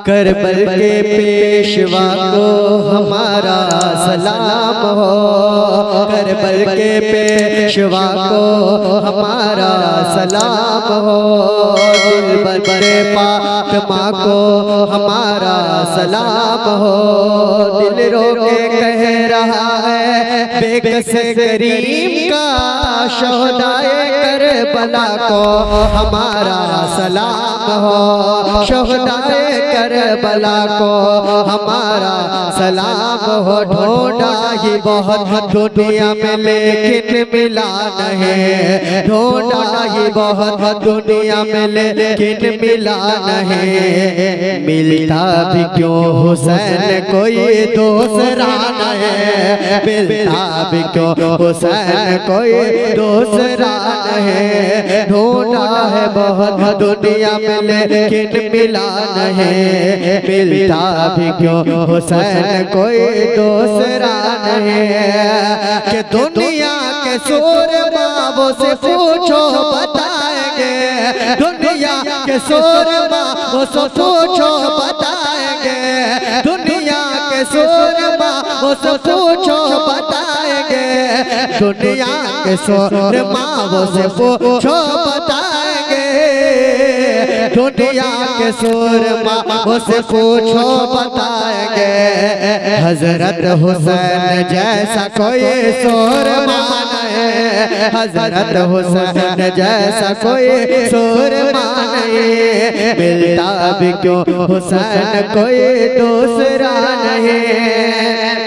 करबल के पेशवा को हमारा सलाम हो, करबल के पेशवा को हमारा सलाम हो, दिलबर फातिमा को हमारा सलाम हो। दिल रो के कह रहा है बेकस करीम का शोहदाए करबला को हमारा सलाम हो, शोहदाए करबला को हमारा सलाम हो। ढूंढा ही बहुत दुनिया में लेकिन मिला नहीं, ढूंढा ही बहुत दुनिया में लेकिन मिला नहीं, मिलता भी क्यों हुसैन कोई दूसरा नहीं, मिलता भी क्यों हुसैन कोई दूसरा नहीं। ढूंढा है बहुत दुनिया में लेकिन मिला नहीं, मिलता भी क्यों हुसैन कोई दूसरा नहीं। कि दुनिया के सूरमा से पूछो बताएंगे, दुनिया के सूरमा से पूछो बताएंगे, दुनिया के सूरमा से पूछो बताएंगे, दुनिया के सूरमा से पूछो बताएंगे, दुनिया के सूरमा से पूछो बताएंगे। हजरत हुसैन जैसा कोई सूरमा नहीं, हजरत हुसैन जैसा कोई सूरमा नहीं, मिलता भी क्यों हुसैन कोई दूसरा नहीं।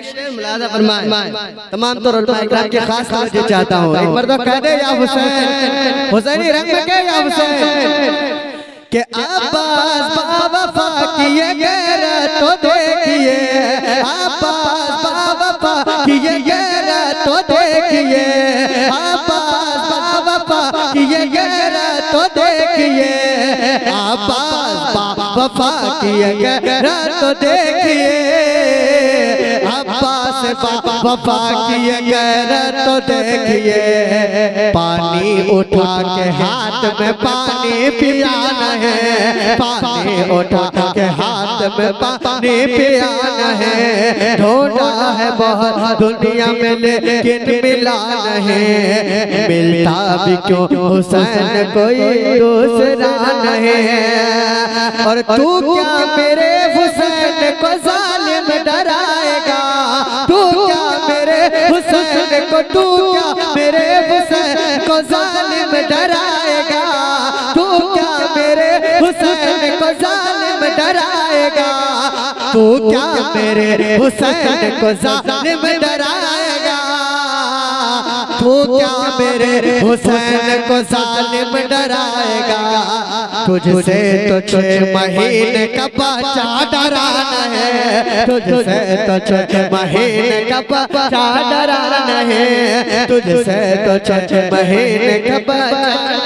तमाम तो इकराम की खास तवज्जो चाहता हूँ, एक बार तो कह दे या हुसैन, हुसैनी रंग में के या हुसैन। कि अब्बास बावफा किए गैरत तो देखिए, अब्बास बावफा किए गैरत तो देखिए, अब्बास बावफा किए गैरत तो देखिए, अब्बास बावफा किए गैरत तो देखिए, अब्बास वफा किए गैरत तो देखिए। पानी उठा के हाथ में पानी पियाना है, पानी उठा के हाथ में पानी पियाना है। ढूंढा है बहुत दुनिया में लेकिन मिला नहीं, मिलता भी क्यों हुसैन कोई दूसरा नहीं। और तू क्या मेरे हुसैन को जालिम डराएगा, तू क्या मेरे हुसैन को, तू क्या मेरे हुसैन को जालिम डराएगा, तू क्या मेरे हुसैन को जालिम डराएगा, तू क्या मेरे हुसैन को जालिम डराएगा, तू क्या मेरे हुसैन को जालिम डराएगा। तुझसे तो 6 महीने का बच्चा डराना है, तुझसे तो 6 महीने का बच्चा डराना है, तुझसे तो 6 महीने का बच्चा।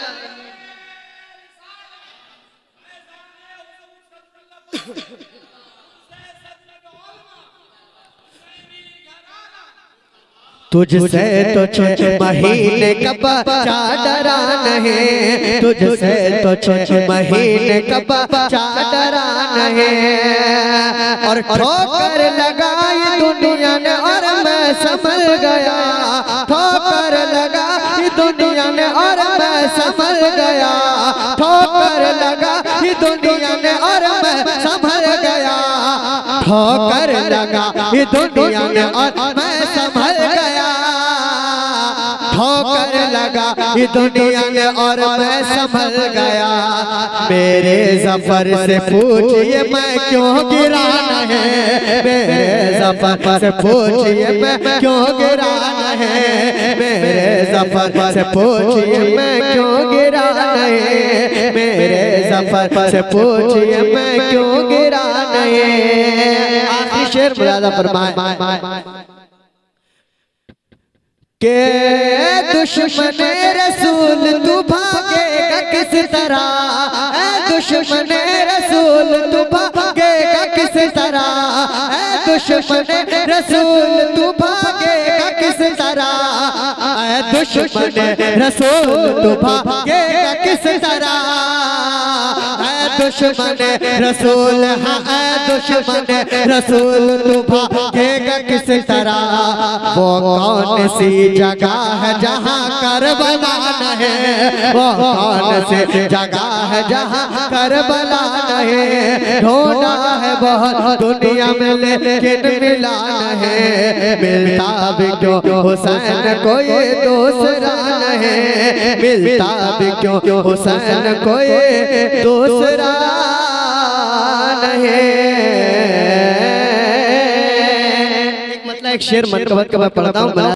तुझसे तो 6 महीने का बच्चा डराना है, तुझसे तो 6 महीने का बच्चा डराना है। और ठोकर लगाई दुनिया ने और मैं संभल गया, ठोकर लगाई दुनिया ने और मैं संभल गया, ठोकर लगाई दुनिया ने और मैं संभल गया, ठोकर लगाई दुनिया ने और मैं संभल गया, ठोकर लगा ये दुनिया ने और मैं संभल गया। मेरे ज़फ़र से पूछिए मैं क्यों गिरा नहीं, मेरे ज़फ़र से पूछिए मैं क्यों गिरा नहीं, मेरे ज़फ़र से पूछिए मैं क्यों गिरा नहीं, मेरे ज़फ़र से पूछिए मैं क्यों गिरा नहीं। आखिरी शेर मुरादा फरमाए के दुश्मन रसूल तू भागेगा किस तरह, दुश्मन रसूल तू भागेगा किस तरह, दुश्मन रसूल तू भागेगा किस तरह, दुश्मन रसूल तू भागेगा किस तरह, दुश्मन रसूल है दुश्मन रसूल तू भागेगा किस तरह। वो कौन सी जगह है जहाँ करबला नहीं, वो कौन सी जगह है जहाँ करबला नहीं। ढूंढा है बहुत दुनिया में लेकिन मिला नहीं, मिलता भी क्यों हुसैन कोई दूसरा नहीं, मिलता भी क्यों हुसैन कोई दूसरा नहीं। एक मतलब एक शेर मन का मैं पढ़ता हूँ।